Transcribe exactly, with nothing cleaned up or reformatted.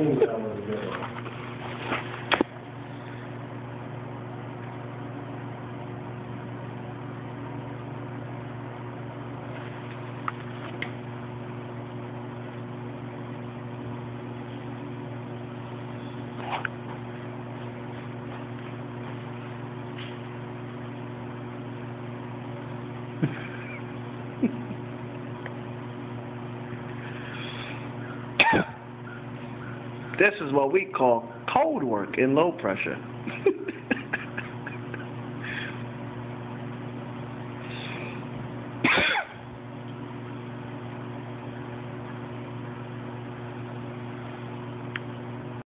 Ooh, that was a good one. This is what we call cold work in low pressure.